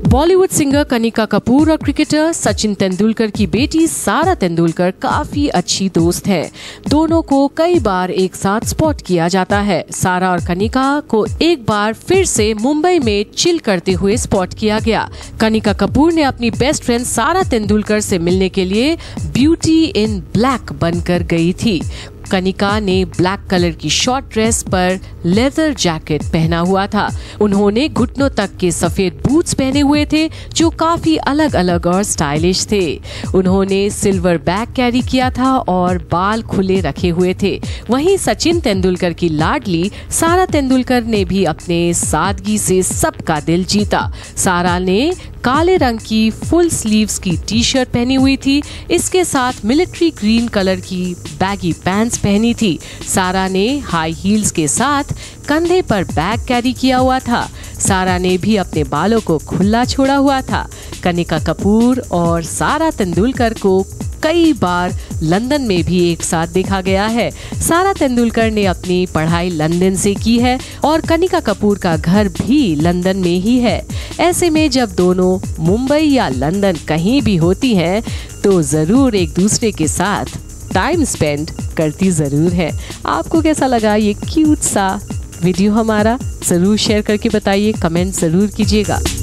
Bollywood singer Kanika Kapoor और cricketer Sachin Tendulkar की बेटी सारा तेंदुलकर काफी अच्छी दोस्त है। दोनों को कई बार एक साथ स्पॉट किया जाता है। सारा और कनिका को एक बार फिर से मुंबई में चिल करते हुए स्पॉट किया गया। कनिका कपूर ने अपनी बेस्ट फ्रेंड सारा तेंदुलकर से मिलने के लिए ब्यूटी इन ब्लैक बनकर गई थी। कनिका ने ब्लैक कलर की शॉर्ट ड्रेस पर लेदर जैकेट पहना हुआ था। उन्होंने घुटनों तक के सफेद बूट्स पहने हुए थे जो काफी अलग अलग और स्टाइलिश थे। उन्होंने सिल्वर बैग कैरी किया था और बाल खुले रखे हुए थे। वहीं सचिन तेंदुलकर की लाडली सारा तेंदुलकर ने भी अपने सादगी से सबका दिल जीता। सारा ने काले रंग की फुल स्लीव्स की टी शर्ट पहनी हुई थी। इसके साथ मिलिट्री ग्रीन कलर की बैगी पैंट्स पहनी थी। सारा ने हाई हील्स के साथ कंधे पर बैग कैरी किया हुआ था। सारा ने भी अपने बालों को खुला छोड़ा हुआ था। कनिका कपूर और सारा तेंदुलकर को कई बार लंदन में भी एक साथ देखा गया है। सारा तेंदुलकर ने अपनी पढ़ाई लंदन से की है और कनिका कपूर का घर भी लंदन में ही है। ऐसे में जब दोनों मुंबई या लंदन कहीं भी होती हैं तो जरूर एक दूसरे के साथ टाइम स्पेंड करती जरूर है। आपको कैसा लगा ये क्यूट सा वीडियो हमारा? जरूर शेयर करके बताइए, कमेंट जरूर कीजिएगा।